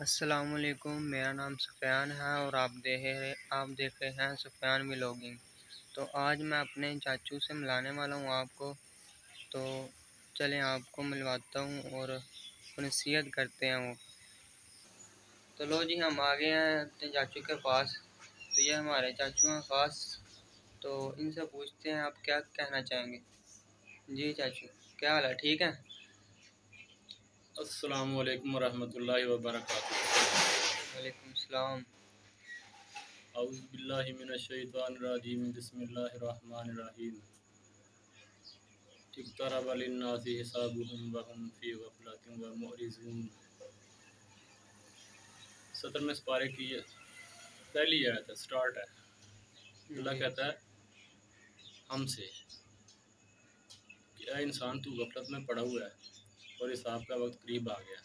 अस्सलामुअलैकुम, मेरा नाम सुफ़ियान है और आप देख रहे हैं सुफ़ियान व्लॉगिंग। तो आज मैं अपने चाचू से मिलाने वाला हूँ आपको। तो चलें आपको मिलवाता हूँ और नसीहत करते हैं वो। तो लो जी, हम आ गए हैं अपने चाचू के पास। तो ये हमारे चाचू हैं ख़ास। तो इनसे पूछते हैं आप क्या कहना चाहेंगे। जी चाचू, क्या हाल है, ठीक है? अस्सलामु अलैकुम वरहमतुल्लाहि वबरकातुहू। वालेकुम सलाम। औज़ु बिल्लाहि मिनश शैतानिर रजीम। बिस्मिल्लाहिर रहमानिर रहीम। इक़्तरबा लिन्नासि हिसाबुहुम व हुम फ़ी गफ़लतिन व मुअरिज़ून। 17वें पारे की ये पहली आयत है, स्टार्ट है। अल्लाह कहता है हमसे कि ऐ इंसान, तू गफलत में पड़ा हुआ है और हिसाब का वक्त करीब आ गया।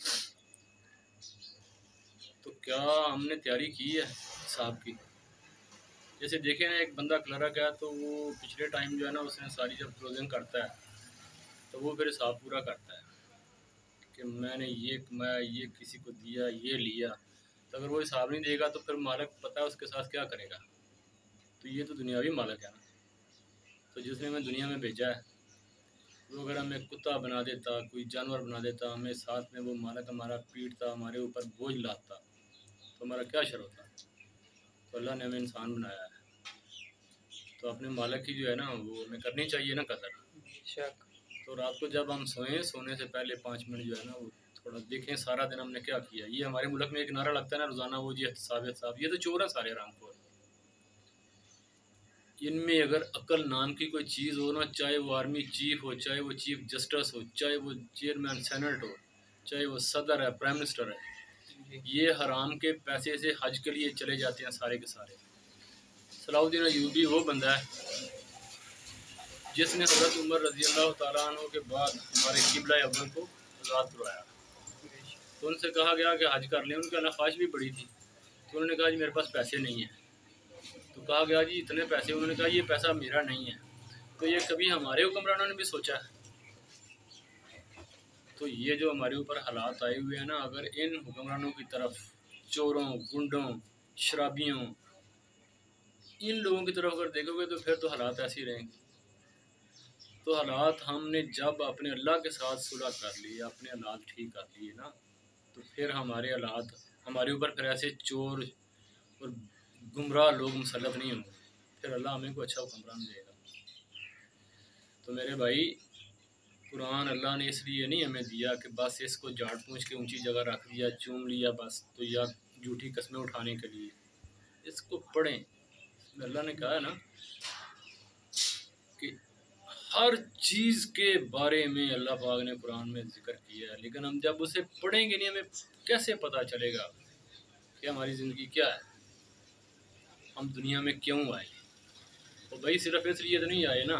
तो क्या हमने तैयारी की है हिसाब की? जैसे देखें ना, एक बंदा क्लर्क है तो वो पिछले टाइम जो है ना, उसने सारी जब क्लोजिंग करता है तो वो फिर हिसाब पूरा करता है कि मैंने ये कमाया, ये किसी को दिया, ये लिया। तो अगर वो हिसाब नहीं देगा तो फिर मालिक पता है उसके साथ क्या करेगा। तो ये तो दुनियावी मालिक है ना। तो जिसने हमें दुनिया में भेजा है, वो अगर हमें कुत्ता बना देता, कोई जानवर बना देता, हमें साथ में वो मालिक हमारा पीटता, हमारे ऊपर बोझ लाता, तो हमारा क्या शर होता। तो अल्लाह ने हमें इंसान बनाया है, तो अपने मालिक की जो है ना, वो हमें करनी चाहिए ना कदर। शक। तो रात को जब हम सोएं, सोने से पहले 5 मिनट जो है ना, वो थोड़ा देखें सारा दिन हमने क्या किया। ये हमारे मुल्क में एक नारा लगता है ना रोज़ाना, वो जी एहतसाब एहतसाब। ये तो चोर है सारे रामपुर। इनमें अगर अकल नाम की कोई चीज़ हो ना, चाहे वो आर्मी चीफ हो, चाहे वो चीफ जस्टिस हो, चाहे वो चेयरमैन सेनेट हो, चाहे वो सदर है, प्राइम मिनिस्टर है, ये हराम के पैसे से हज के लिए चले जाते हैं सारे के सारे। सलाउद्दीन अयूबी वो बंदा है जिसने हज़रत उमर रज़ी अल्लाह तआला अन्हु के बाद हमारे किबला अव्वल को आज़ाद करवाया। तो उनसे कहा गया कि हज कर लें। उनकी ख्वाहिश भी बड़ी थी, तो उन्होंने कहा जी मेरे पास पैसे नहीं हैं। तो कहा गया जी इतने पैसे। उन्होंने कहा ये पैसा मेरा नहीं है। तो ये कभी हमारे हुक्मरानों ने भी सोचा है? तो ये जो हमारे ऊपर हालात आए हुए हैं ना, अगर इन हुक्मरानों की तरफ, चोरों, गुंडों, शराबियों, इन लोगों की तरफ अगर देखोगे तो फिर तो हालात ऐसे ही रहेंगे। तो हालात हमने जब अपने अल्लाह के साथ सुलह कर ली, अपने हालात ठीक कर लिए ना, तो फिर हमारे हालात, हमारे ऊपर फिर ऐसे चोर और गुमराह लोग मुसल्लत नहीं होंगे। फिर अल्लाह हमें को अच्छा हुक्मरान देगा। तो मेरे भाई, कुरान अल्लाह ने इसलिए नहीं हमें दिया कि बस इसको झाड़ पूछ के ऊंची जगह रख दिया, चूम लिया बस, तो या झूठी कस्में उठाने के लिए। इसको पढ़ें। अल्लाह ने कहा है ना कि हर चीज़ के बारे में अल्लाह पाक ने कुरान में जिक्र किया है, लेकिन हम जब उसे पढ़ेंगे नहीं, हमें कैसे पता चलेगा कि हमारी ज़िंदगी क्या है, हम दुनिया में क्यों आए। तो भाई सिर्फ इसलिए तो नहीं आए ना,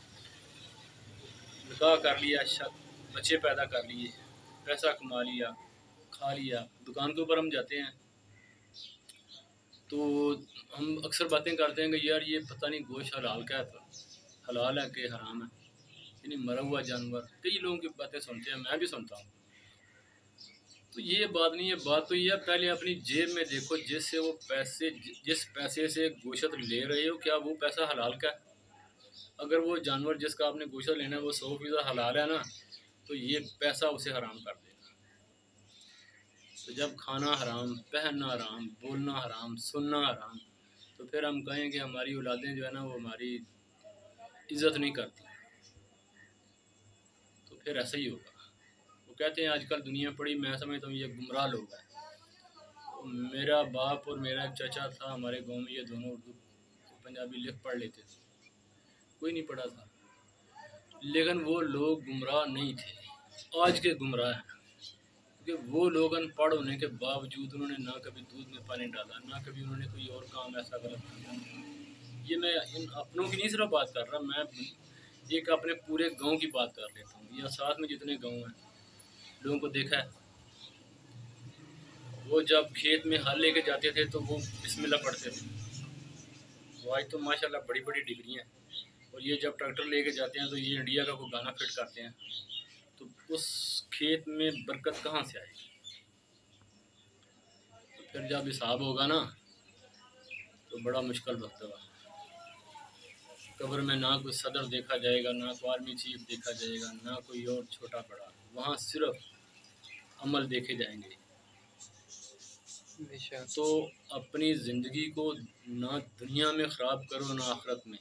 निकाह कर लिया, बच्चे पैदा कर लिए, पैसा कमा लिया, खा लिया, दुकान के ऊपर हम जाते हैं तो हम अक्सर बातें करते हैं कि यार ये पता नहीं गोश्त हलाल का है, तो हलाल है कि हराम है, यानी मरा हुआ जानवर। कई लोगों की बातें सुनते हैं, मैं भी सुनता हूँ। तो ये बात नहीं है, बात तो ये है पहले अपनी जेब में देखो, जिससे वो पैसे, जिस पैसे से गोश्त ले रहे हो, क्या वो पैसा हलाल का है? अगर वो जानवर जिसका आपने गोश्त लेना है वो 100% हलाल है ना, तो ये पैसा उसे हराम कर देगा। तो जब खाना हराम, पहनना हराम, बोलना हराम, सुनना हराम, तो फिर हम कहें कि हमारी औलादें जो है ना वो हमारी इज्जत नहीं करती, तो फिर ऐसा ही होगा। वो कहते हैं आजकल दुनिया पड़ी, मैं समझता हूँ ये गुमराह लोग हैं। तो मेरा बाप और मेरा एक चाचा था हमारे गांव में, ये दोनों उर्दू पंजाबी लिख पढ़ लेते थे, कोई नहीं पढ़ा था, लेकिन वो लोग गुमराह नहीं थे। आज के गुमराह हैं, क्योंकि वो लोग अनपढ़ होने के बावजूद उन्होंने ना कभी दूध में पानी डाला, ना कभी उन्होंने कोई और काम ऐसा गलत किया। ये मैं इन अपनों की नहीं सिर्फ बात कर रहा, मैं एक अपने पूरे गांव की बात कर लेता हूँ, या साथ में जितने गांव हैं, लोगों को देखा है। वो जब खेत में हल लेके जाते थे तो वो बिस्मिल्लाह पढ़ते थे। वो आज तो माशाल्लाह बड़ी बड़ी डिग्री हैं, और ये जब ट्रैक्टर लेके जाते हैं तो ये इंडिया का कोई गाना फिट करते हैं। तो उस खेत में बरकत कहाँ से आएगी? फिर जब हिसाब होगा ना तो बड़ा मुश्किल वक्त होगा। कब्र में ना कोई सदर देखा जाएगा, ना कोई आर्मी चीफ देखा जाएगा, ना कोई और छोटा बड़ा, वहाँ सिर्फ अमल देखे जाएंगे। बेशक। तो अपनी ज़िंदगी को ना दुनिया में ख़राब करो ना आखिरत में।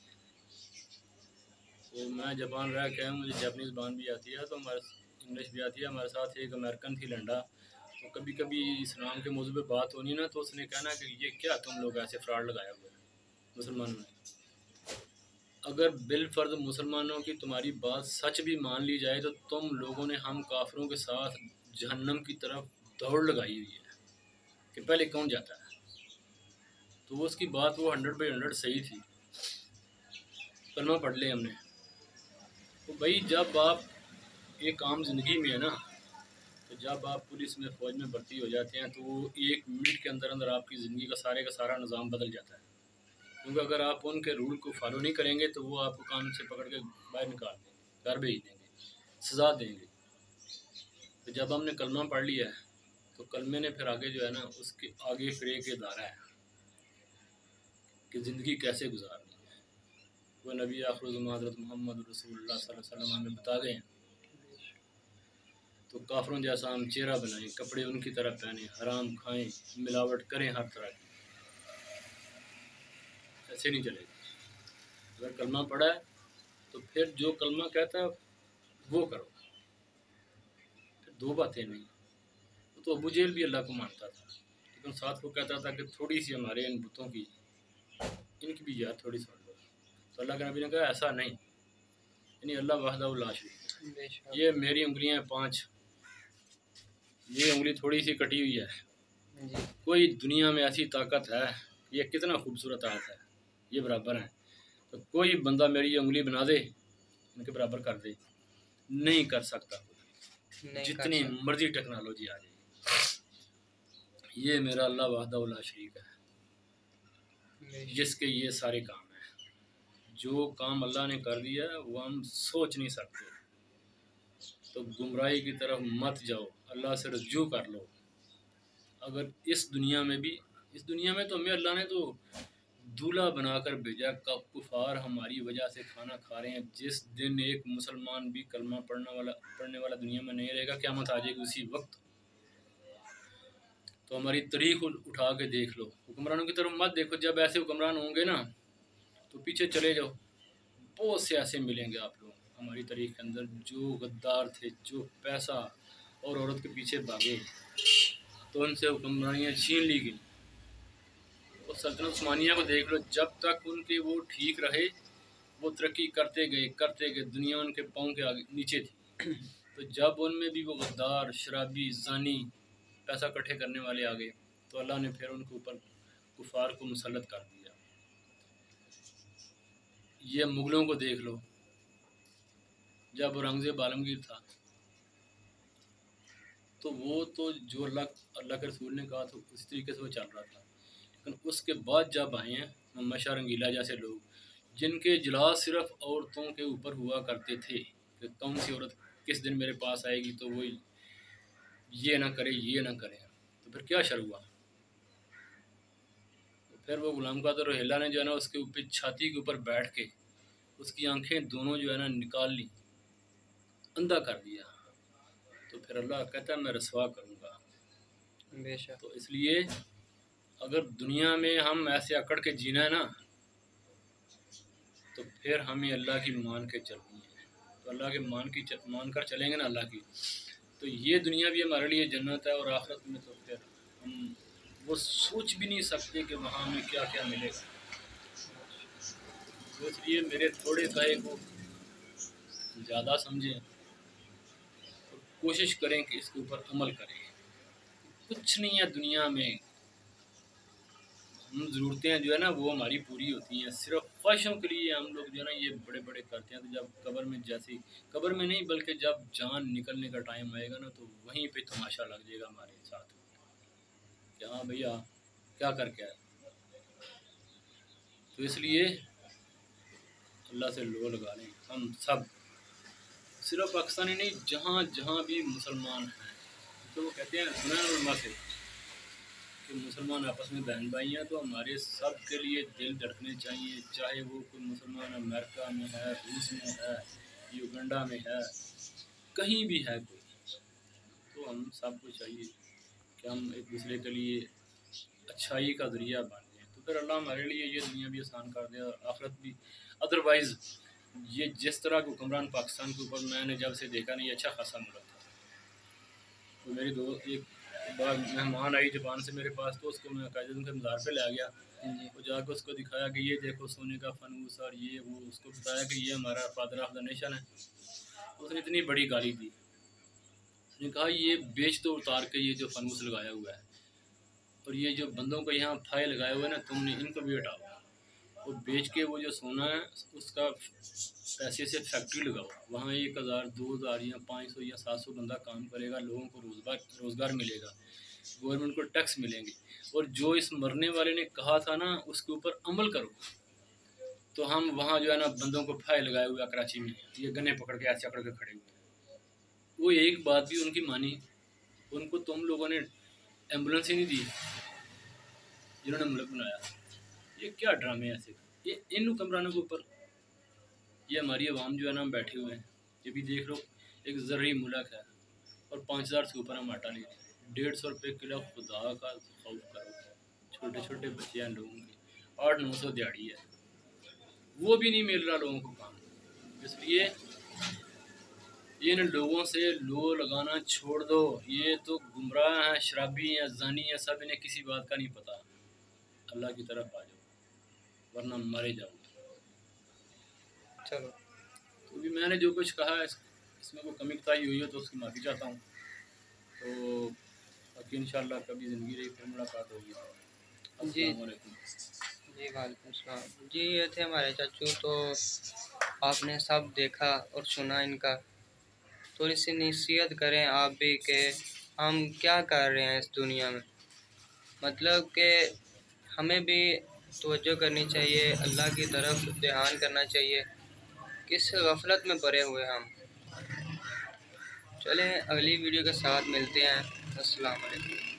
तो मैं जापान रह के आया, मुझे जापानीज़ ज़बान भी आती है, तो हमारे इंग्लिश भी आती है। हमारे साथ एक अमेरिकन थी लंडा, तो कभी कभी इस्लाम के मौजू पे बात होनी ना, तो उसने कहना कि ये क्या तुम लोग ऐसे फ्रॉड लगाया हुआ है मुसलमानों ने। अगर बिल फर्ज मुसलमानों की तुम्हारी बात सच भी मान ली जाए तो तुम लोगों ने हम काफिरों के साथ जहन्नम की तरफ दौड़ लगाई हुई है कि पहले कौन जाता है। तो वो उसकी बात वो 100/100 सही थी। कलमा पढ़ ले हमने। तो भाई जब आप एक आम ज़िंदगी में है ना, तो जब आप पुलिस में फ़ौज में भर्ती हो जाते हैं तो वो 1 मिनट के अंदर अंदर आपकी ज़िंदगी का सारा निज़ाम बदल जाता है। क्योंकि अगर आप उनके रूल को फॉलो नहीं करेंगे तो वो आपको कानून से पकड़ के बाहर निकाल देंगे, घर भेज देंगे, सज़ा देंगे। तो जब हमने कलमा पढ़ लिया है तो कलमे ने फिर आगे जो है ना, उसके आगे फिर एक इदारा है कि ज़िंदगी कैसे गुजारनी है। वो नबी आखिर ज़मां हज़रत मोहम्मद रसूलुल्लाह सल्लल्लाहु अलैहि वसल्लम हमें बता गए हैं। तो काफरों जैसा हम चेहरा बनाएं, कपड़े उनकी तरह पहने, हराम खाएं, मिलावट करें हर तरह की, ऐसे नहीं चलेगा। अगर कलमा पढ़ा है तो फिर जो कलमा कहता है वो करो। फिर दो बातें नहीं। तो अबू जेल भी अल्लाह को मानता था, लेकिन साथ वो कहता था कि थोड़ी सी हमारे इन बुतों की, इनकी भी याद थोड़ी सुन लो। तो अल्लाह के नबी ने कहा ऐसा नहीं, यानी अल्लाह वहदहू ला शरीक है। ये मेरी उंगलियां 5, ये उंगली थोड़ी सी कटी हुई है, कोई दुनिया में ऐसी ताकत है, ये कितना खूबसूरत हाथ है, ये बराबर है। तो कोई बंदा मेरी उंगली बना दे, इनके बराबर कर दे, नहीं कर सकता। जितनी मर्जी टेक्नोलॉजी आ जाए, ये मेरा अल्लाह वहदहू ला शरीक है, जिसके ये सारे काम हैं। जो काम अल्लाह ने कर दिया है वो हम सोच नहीं सकते। तो गुमराही की तरफ मत जाओ, अल्लाह से रज्जू कर लो। अगर इस दुनिया में भी, इस दुनिया में तो हमें अल्लाह ने तो दूल्हा बनाकर भेजा, कुफार हमारी वजह से खाना खा रहे हैं। जिस दिन एक मुसलमान भी कलमा पढ़ने वाला दुनिया में नहीं रहेगा, क़यामत आ जाएगी उसी वक्त। तो हमारी तारीख उठा के देख लो, हुक्मरानों की तरफ मत देखो। जब ऐसे हुक्मरान होंगे ना तो पीछे चले जाओ, बहुत से ऐसे मिलेंगे आप लोग हमारी तारीख के अंदर जो गद्दार थे, जो पैसा और औरत के पीछे भागे तो उनसे हुक्मरानियाँ छीन ली गई। और सल्तनत उस्मानिया को देख लो, जब तक उनके वो ठीक रहे वो तरक्की करते गए, दुनिया उनके पाँव के आगे नीचे थी। तो जब उनमें भी वो गद्दार, शराबी, जानी, पैसा इकट्ठे करने वाले आ गए तो अल्लाह ने फिर उनके ऊपर कुफार को मुसल्लत कर दिया। ये मुग़लों को देख लो, जब औरंगज़ेब आलमगीर था तो वो तो जो अल्लाह के रसूल ने कहा तो उस तरीके से वो चल रहा था। लेकिन उसके बाद जब आए हैं मोहम्मद शाह रंगीला जैसे लोग, जिनके इजलास सिर्फ औरतों के ऊपर हुआ करते थे कि कौन सी औरत किस दिन मेरे पास आएगी तो वो ये ना करे, ये ना करे, तो फिर क्या शर हुआ। तो फिर वो गुलाम कादिर रोहिल्ला ने जो है ना उसके ऊपर छाती के ऊपर बैठ के उसकी आंखें दोनों जो है ना निकाल ली, अंधा कर दिया। तो फिर अल्लाह कहता है मैं रसवा करूँगा। बेशक। तो इसलिए अगर दुनिया में हम ऐसे अकड़ के जीना है ना तो फिर हमें अल्लाह की मान के चलनी है। तो अल्लाह के मान कर चलेंगे ना अल्लाह की, तो ये दुनिया भी हमारे लिए जन्नत है और आखिरत में तो फिर हम वो सोच भी नहीं सकते कि वहाँ हमें क्या क्या मिलेगा। तो इसलिए मेरे थोड़े कहे को ज़्यादा समझें और कोशिश करें कि इसके ऊपर अमल करें। कुछ नहीं है दुनिया में, हम ज़रूरतें जो है ना वो हमारी पूरी होती हैं, सिर्फ ख्वाहिशों के लिए हम लोग जो है ना ये बड़े बड़े करते हैं। तो जब कब्र में, जैसे कब्र में नहीं बल्कि जब जान निकलने का टाइम आएगा ना तो वहीं पे तमाशा लग जाएगा हमारे साथ कि हाँ भैया क्या करके आए। तो इसलिए अल्लाह से लो लगा लें हम सब, सिर्फ पाकिस्तानी नहीं, जहाँ जहाँ भी मुसलमान हैं। तो वो कहते हैं सुना है उलमा से कि मुसलमान आपस में बहन भाई हैं, तो हमारे सब के लिए दिल धड़कने चाहिए, चाहे वो कोई मुसलमान अमेरिका में है, रूस में है, युगांडा में है, कहीं भी है कोई, तो हम सबको चाहिए कि हम एक दूसरे के लिए अच्छाई का ज़रिया बन जाए, तो फिर अल्लाह हमारे लिए ये दुनिया भी आसान कर दे और आखिरत भी। अदरवाइज़ ये जिस तरह के हुक्मरान पाकिस्तान के ऊपर मैंने जब से देखा नहीं, अच्छा खासा मुल्क था। तो मेरी दो एक बार मेहमान आई जापान से मेरे पास, तो उसको मैं कायदे उनके मज़ार पे ले गया, जी वो जाकर उसको दिखाया कि ये देखो सोने का फनूस और ये वो, उसको बताया कि ये हमारा फादर ऑफ द नेशन है। उसने इतनी बड़ी गाली दी, उसने कहा ये बेच दो उतार के ये जो फनूस लगाया हुआ है, और ये जो बंदों को यहाँ फाए लगाए हुए हैं ना, तुमने इनको भी हटाओ और बेच के वो जो सोना है उसका पैसे से फैक्ट्री लगाओ, वहाँ 1000 2000 या 500 या 700 बंदा काम करेगा, लोगों को रोज़गार मिलेगा, गवर्नमेंट को टैक्स मिलेंगे, और जो इस मरने वाले ने कहा था ना उसके ऊपर अमल करो। तो हम वहाँ जो है ना बंदों को फाए लगाए हुए कराची में, ये गन्ने पकड़ के ऐसे अकड़ के खड़े हुए, वो एक बात भी उनकी मानी। उनको तुम लोगों ने एम्बुलेंस ही नहीं दी जिन्होंने मुल्क बनाया। ये क्या ड्रामे ऐसे, ये इन हुक्मरानों के ऊपर ये हमारी आवाम जो है ना हम बैठे हुए हैं। ये भी देख लो, एक ज़र्री मुल्क है और 5000 से ऊपर हम आटा ले रहे हैं, 150 रुपये किलो, खुदा का खौफ करो। छोटे छोटे बच्चे हैं लोगों के, 800-900 दिहाड़ी है, वो भी नहीं मिल रहा लोगों को काम। इसलिए इन लोगों से लो लगाना छोड़ दो, ये तो गुमराह हैं, शराबी हैं, जानी हैं, सब इन्हें किसी बात का नहीं पता। अल्लाह की तरफ आ जाओ वरना मरे जाओ। चलो। तो भी मैंने जो कुछ कहा है इसमें कोई कमी कोताही हुई हो तो उसकी माफ़ी चाहता हूँ। तो बाकी इंशाल्लाह कभी ज़िंदगी रही फिर मुलाकात होगी। जी अस्सलाम वालेकुम। जी वालेकुम सलाम। जी ये थे हमारे चाचू। तो आपने सब देखा और सुना इनका, थोड़ी सी नसीहत करें आप भी कि हम क्या कर रहे हैं इस दुनिया में। मतलब कि हमें भी तवज्जो करनी चाहिए, अल्लाह की तरफ ध्यान करना चाहिए, किस गफलत में पड़े हुए हम। चलें अगली वीडियो के साथ मिलते हैं। अस्सलाम वालेकुम।